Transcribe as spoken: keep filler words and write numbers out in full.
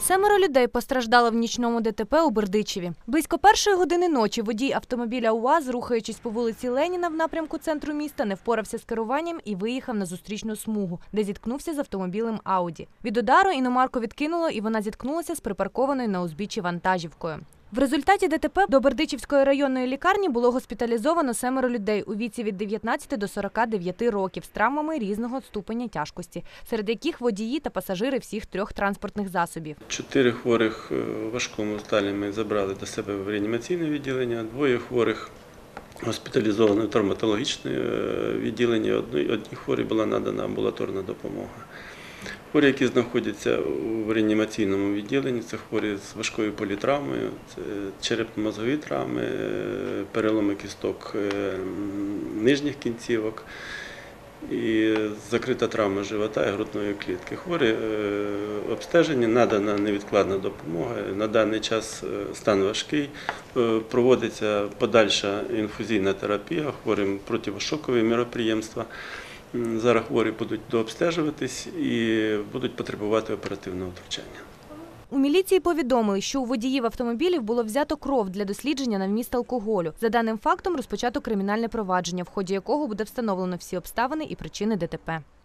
Семеро людей постраждало в нічному ДТП у Бердичеві. Близько першої години ночі водій автомобіля УАЗ, рухаючись по вулиці Леніна в напрямку центру міста, не впорався з керуванням і виїхав на зустрічну смугу, де зіткнувся з автомобілем Ауді. Від удару іномарку відкинуло, і вона зіткнулася з припаркованою на узбіччі вантажівкою. В результаті ДТП до Бердичівської районної лікарні було госпіталізовано семеро людей у віці від дев'ятнадцяти до сорока дев'яти років з травмами різного ступеня тяжкості, серед яких водії та пасажири всіх трьох транспортних засобів. Чотири хворих у важкому стані ми забрали до себе в реанімаційне відділення, двоє хворих госпіталізовано в травматологічне відділення, одній хворій була надана амбулаторна допомога. Хворі, які знаходяться в реанімаційному відділенні, це хворі з важкою політравмою, це черепно-мозгові травми, переломи кісток нижніх кінцівок і закрита травма живота і грудної клітки. Хворі обстежені, надана невідкладна допомога. На даний час стан важкий, проводиться подальша інфузійна терапія, хворим противошокові міроприємства. Зараз хворі будуть дообстежуватись і будуть потребувати оперативного втручання. У міліції повідомили, що у водіїв автомобілів було взято кров для дослідження на вміст алкоголю. За даним фактом розпочато кримінальне провадження, в ході якого буде встановлено всі обставини і причини ДТП.